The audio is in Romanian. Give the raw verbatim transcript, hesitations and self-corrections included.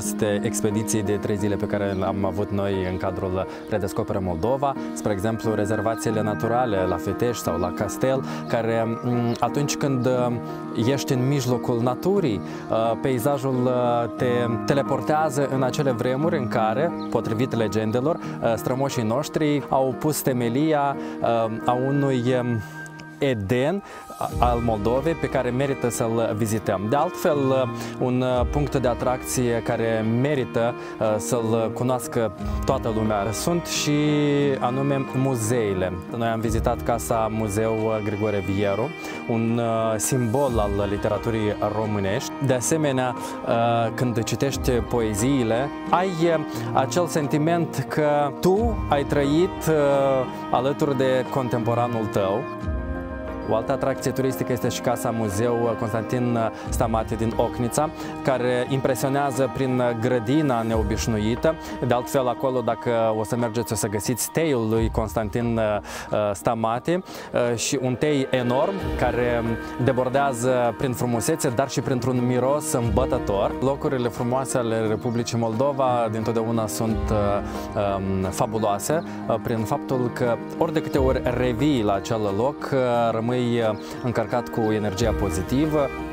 aceste expediții de trei zile pe care am avut noi în cadrul Redescoperă Moldova, spre exemplu rezervațiile naturale la Feteș sau la Castel, care atunci când ești în mijlocul naturii, peisajul te teleportează în acele vremuri în care, potrivit legendelor, strămoșii noștri au pus temelia a unui Eden al Moldovei pe care merită să-l vizităm. De altfel, un punct de atracție care merită să-l cunoască toată lumea sunt și anume muzeile. Noi am vizitat Casa Muzeu Grigore Vieru, un simbol al literaturii românești. De asemenea, când citești poeziile, ai acel sentiment că tu ai trăit alături de contemporanul tău. O altă atracție turistică este și Casa Muzeu Constantin Stamate din Ocnița, care impresionează prin grădina neobișnuită. De altfel, acolo, dacă o să mergeți, o să găsiți teiul lui Constantin Stamate și un tei enorm care debordează prin frumusețe, dar și printr-un miros îmbătător. Locurile frumoase ale Republicii Moldova dintotdeauna sunt um, fabuloase prin faptul că ori de câte ori revii la acel loc, rămâi încărcat cu energia pozitivă.